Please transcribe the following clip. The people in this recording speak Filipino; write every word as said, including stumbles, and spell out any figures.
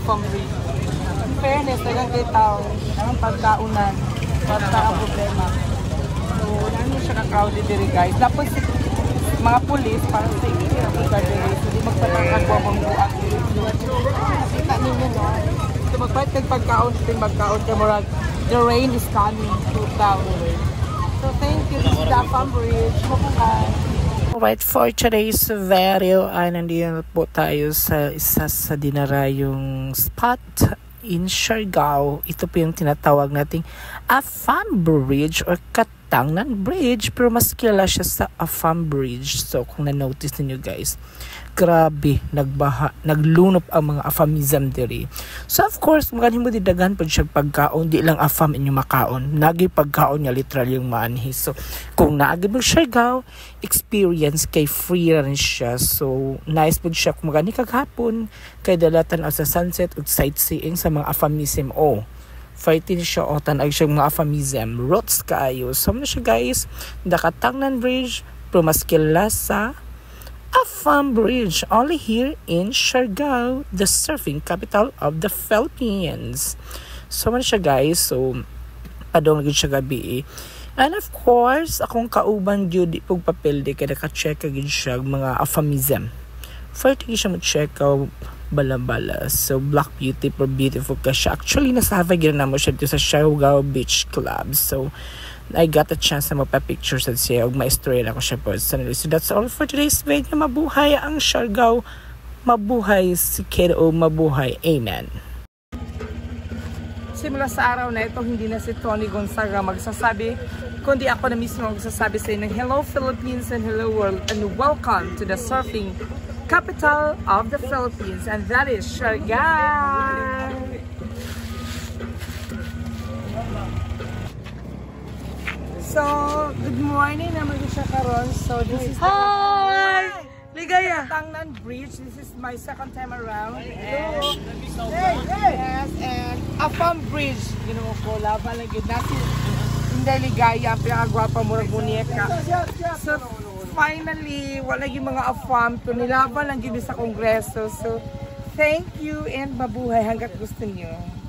Afam Bridge. In fairness, dagang kay tao, ang pagkaunan, basta ang problema. So, ano siya ka-crowded diri guys. Tapos, mga pulis, parang sa iyo, ang pagkadiri. So, di magpatangkagwa mong buwag. Kita ninyo, no? So, magpahit kag pagkaon, so magkaon ka murag, the rain is coming to town. So, thank you. This is the Afam Bridge. Mabuhay. Alright, for today's video ay nandiyan po tayo sa isa sa dinarayong spot in Siargao. Ito po yung tinatawag nating Afam Bridge or Katangnan Bridge, pero mas kilala siya sa Afam Bridge. So kung na-notice niyo guys, grabe nagbaha, naglunop ang mga Afamism diri. So of course, magaling mo didagan pag siya pagkaon, di lang Afam inyo makaon. Nagi pagkaon niya literal yung maanhi. So kung naagi mo Siargao, experience kay free rin siya. So nice pag siya kung magani kaghapon kay dalatan sa sunset ug sightseeing sa mga Afamism. Oh, fighting siya o tanay siya mga Afamism. Roots kaayo. So na siya guys, the Katangnan Bridge, pero mas kilala sa Afam Bridge, only here in Siargao, the surfing capital of the Philippines. So man siya guys, so padong lagi siya gabi. And of course, akong kauban gyud pug papel di kay naka-check gid siya mga Afamism. First siya mo check out bala-bala. So Black Beauty for beautiful ka siya. Actually nasa Havana na mo siya dito sa Siargao Beach Club. So I got a chance na magpa-pictures at siya ug ma-story ako siya personally. So that's all for today's video. Mabuhay ang Siargao. Mabuhay si Kiddo. Mabuhay. Amen. Simula sa araw na ito, hindi na si Tony Gonzaga magsasabi, kundi ako na mismo magsasabi sa inyo, hello Philippines and hello world, and welcome to the surfing capital of the Philippines, and that is Siargao. So, good morning naman siya karon. So, this is Hi! Ligaya! Katangnan Bridge. This is my second time around. And, hey, hey! Yes, and Afam Bridge. You know ko, laban lang yun. Nasi, hindi ligaya. Pinakagwapa mo ng bunyeka. So, finally, wala yung mga Afam. So, nilaban lang yun sa Kongreso. So, thank you and mabuhay hanggat gusto niyo.